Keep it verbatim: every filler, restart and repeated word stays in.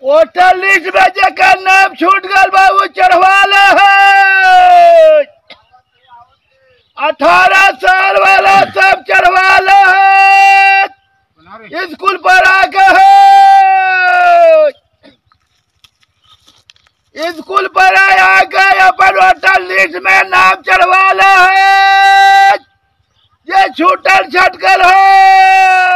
Voter list में जेकर नाम छूट गल बाबू चढ़वा ले है। अठारह साल वाला सब चढ़वा ले है। स्कूल पर आके है, स्कूल पर आके अपन वोटर लिस्ट में नाम चढ़वा ले है। ये छूटल छटकल है।